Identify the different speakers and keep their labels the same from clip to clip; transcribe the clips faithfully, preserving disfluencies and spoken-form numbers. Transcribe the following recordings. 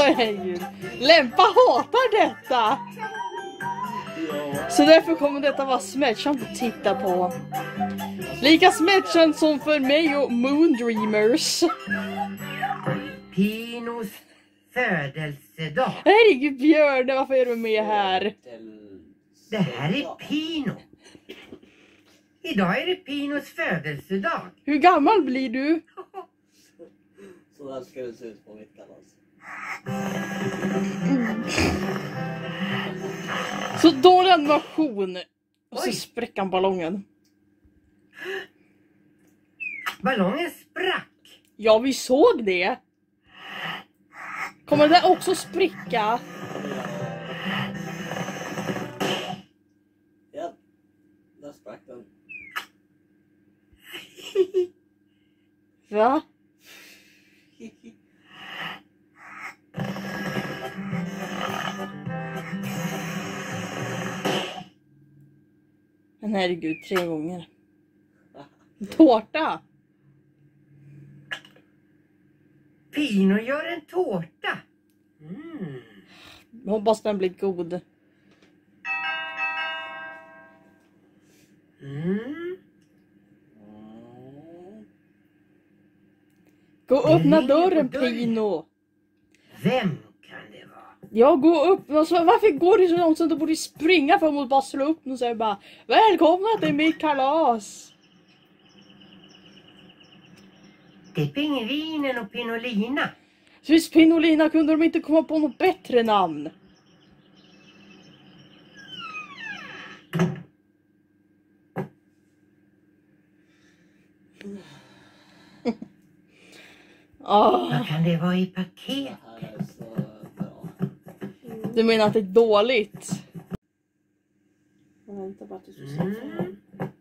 Speaker 1: Herregud. Lämpa hatar detta.
Speaker 2: Ja.
Speaker 1: Så därför kommer detta vara smärtsamt att titta på. Lika smärtsamt som för mig och Moondreamers.
Speaker 3: Pinos födelsedag.
Speaker 1: Herregud Björn, varför är du med här?
Speaker 3: Det här är Pino. Idag är det Pinos födelsedag.
Speaker 1: Hur gammal blir du?
Speaker 2: Så där ska det se ut på mitt kalas.
Speaker 1: Så dålig animation. Och så
Speaker 3: Oj.
Speaker 1: spräcker han ballongen.
Speaker 3: Ballongen sprack.
Speaker 1: Ja, vi såg det. Kommer det där också spricka?
Speaker 2: Ja, där sprack den.
Speaker 1: Va? Men herregud, tre gånger. Tårta!
Speaker 3: Pino gör en tårta. Mm.
Speaker 1: Jag hoppas den blir god.
Speaker 3: Mm.
Speaker 1: Gå och öppna
Speaker 3: Det ringer på
Speaker 1: dörren,
Speaker 3: dörren.
Speaker 1: Pino.
Speaker 3: Vem kan det vara?
Speaker 1: Ja, gå upp. Alltså, varför går det så långt så du borde springa fram och bara slå upp den och säga bara välkomna till mitt kalas.
Speaker 3: Det är Pingvinen och Pinolina.
Speaker 1: Sist Pinolina kunde de inte komma på något bättre namn. Oh,
Speaker 3: Vad kan det vara i
Speaker 2: Det
Speaker 3: paket?
Speaker 2: här är så bra.
Speaker 1: du menar att det är dåligt?
Speaker 4: Jag väntar bara tills du
Speaker 3: Mm.
Speaker 4: sätter den.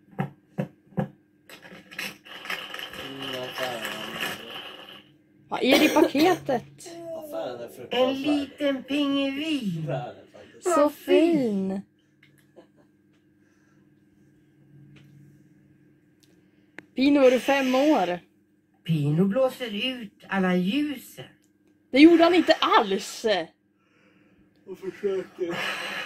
Speaker 2: Mm, affären.
Speaker 1: Vad är det i paketet?
Speaker 2: Affären är
Speaker 3: En
Speaker 2: fruktansvärd.
Speaker 3: liten pingvin.
Speaker 2: Det är det faktiskt.
Speaker 1: Så fin. Pino, är du fem år?
Speaker 3: Pino blåser ut alla ljusen.
Speaker 1: Det gjorde han inte alls.
Speaker 2: Och försöker.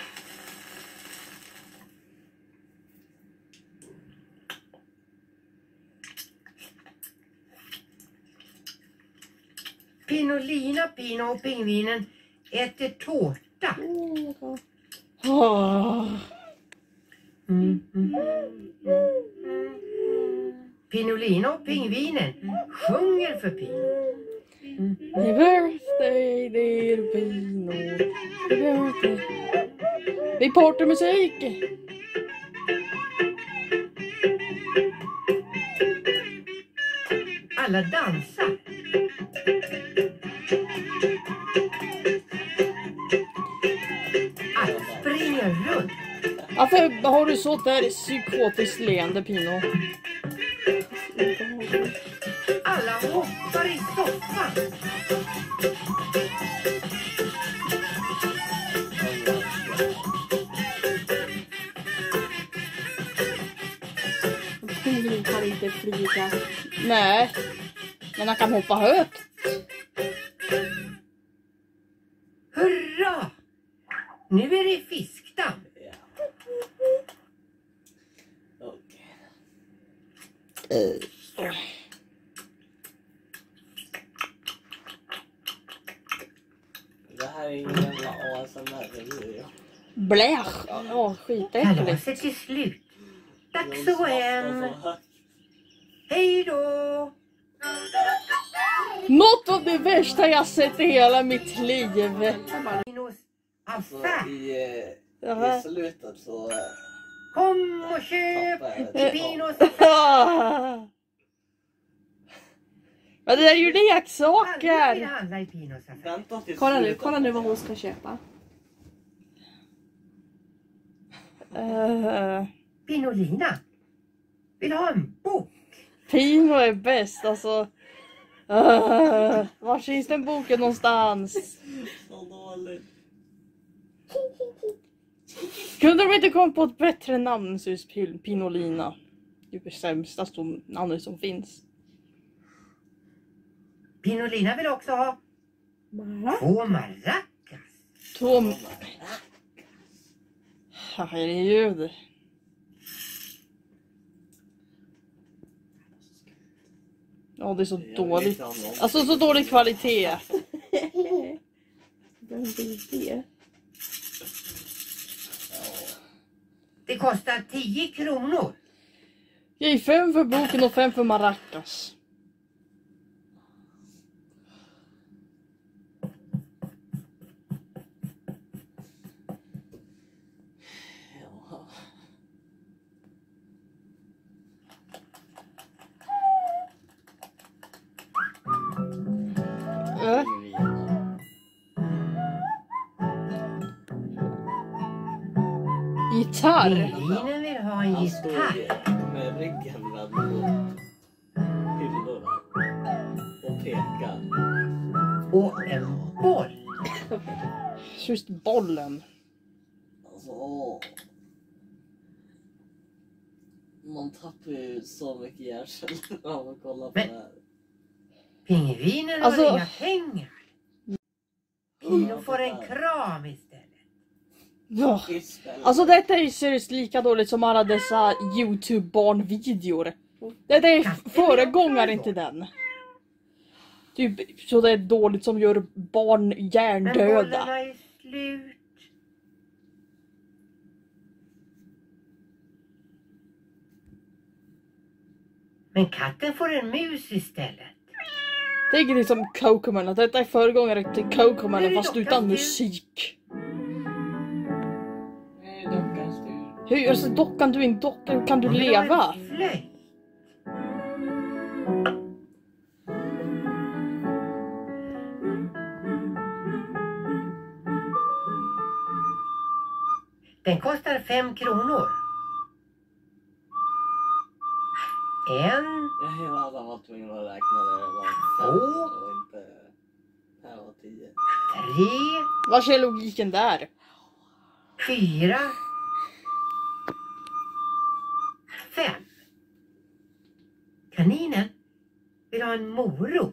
Speaker 3: Pinolina, Pino och pingvinen äter tårta.
Speaker 1: Åh.
Speaker 3: Mm, mm, mm. Pinolina och pingvinen sjunger för Pino.
Speaker 1: Happy birthday dear Pino. Happy birthday. Det är partymusik.
Speaker 3: Alla dansar. Alla springer runt.
Speaker 1: Varför har du så där psykotiskt leende, Pino?
Speaker 3: Alla hoppar i soffan.
Speaker 4: Pingvin kan inte flyga.
Speaker 1: Nej, men han kan hoppa högt.
Speaker 3: Hurra! Nu är det fiskdamm.
Speaker 2: Ja. Okej. Det här är ingen jävla A S M R-video.
Speaker 1: Blech. Åh, skitäckligt.
Speaker 3: Kalaset är slut. Dags att gå hem. Hej då!
Speaker 1: Något av det värsta jag sett i hela mitt liv.
Speaker 3: Pinos
Speaker 2: Så
Speaker 3: affär.
Speaker 2: i, eh,
Speaker 1: Jaha.
Speaker 2: i slutet så... eh,
Speaker 3: Kom och köp
Speaker 2: tappar jag
Speaker 3: i
Speaker 2: det.
Speaker 3: Pinos affär.
Speaker 1: Ja, det där är ju
Speaker 3: Alla vill
Speaker 1: leksaker.
Speaker 3: handla i Pinos affär.
Speaker 2: Vänta till
Speaker 4: Kolla nu,
Speaker 2: slutet.
Speaker 4: kolla nu vad hon ska köpa.
Speaker 1: Uh,
Speaker 3: Pinolina. Vill ha en bok.
Speaker 1: Pino är bäst, alltså. Uh, var finns den boken någonstans?
Speaker 2: Så dåligt.
Speaker 1: Kunde de inte komma på ett bättre namn så just Pin- Pinolina? Det är det sämsta som- namnet som finns.
Speaker 3: Pinolina vill också ha
Speaker 4: Mara.
Speaker 3: Två maracas.
Speaker 1: Två... Herregud. Ja, det är så
Speaker 2: Jag vet
Speaker 1: dåligt.
Speaker 2: inte om någon-
Speaker 1: Alltså så dålig kvalitet.
Speaker 4: Vem vill det?
Speaker 3: Det kostar tio kronor.
Speaker 1: Ge fem för boken och fem för maracas.
Speaker 2: Ja.
Speaker 1: Äh? Gitarr.
Speaker 3: Pingvinen vill ha en
Speaker 2: Han
Speaker 3: gitarr.
Speaker 2: står med ryggen vänd mot hyllorna och pekar.
Speaker 3: Och en boll.
Speaker 1: Just bollen.
Speaker 2: Alltså, åh. Man tappar ju så mycket hjärnceller av att kolla på
Speaker 3: Men-
Speaker 2: det här.
Speaker 3: Pingvinen
Speaker 1: Alltså-
Speaker 3: har inga pengar. Kino får en kram istället.
Speaker 1: Ja.
Speaker 2: Istället-
Speaker 1: Alltså detta är ju seriöst lika dåligt som alla dessa YouTube-barnvideor. Detta är f- föregångaren till den. Typ så det är dåligt som gör barn
Speaker 3: Men
Speaker 1: hjärndöda.
Speaker 3: bollarna är slut. Men katten får en mus istället.
Speaker 1: Tänk dig som Cocomelon, att detta är föregångare till Cocomelon
Speaker 3: Nu
Speaker 1: fast
Speaker 3: dockas
Speaker 1: utan
Speaker 3: du.
Speaker 1: musik.
Speaker 2: Nej, dockan styr.
Speaker 1: Hur alltså, dockan du är en docka, hur kan du
Speaker 3: Hon vill ha en
Speaker 1: leva?
Speaker 3: flöjt. Den kostar fem kronor. En,
Speaker 2: Jag hela alla var tvungen att räkna det var fem
Speaker 3: Två.
Speaker 2: och inte... Här var tio.
Speaker 3: tre,
Speaker 1: Vad är logiken där?
Speaker 3: fyra, fem. Kaninen vill ha en morot.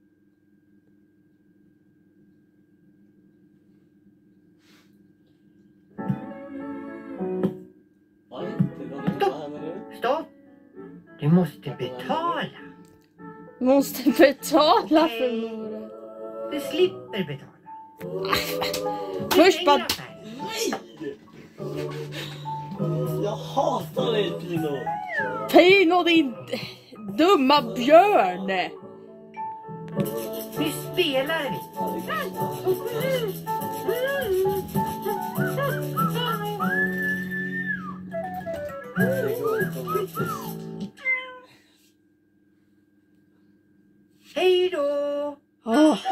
Speaker 2: Oj, det går inte
Speaker 3: Stopp.
Speaker 2: här nu.
Speaker 3: Stopp! Du måste betala.
Speaker 1: Måste betala för
Speaker 3: Okej.
Speaker 1: några.
Speaker 3: Du slipper betala.
Speaker 1: Först bara...
Speaker 2: Jag hatar dig, Pino.
Speaker 1: Pino din dumma björn!
Speaker 3: Nu spelar vi.
Speaker 2: Det går inte att vara tyst.
Speaker 3: Hej då!
Speaker 1: Åh,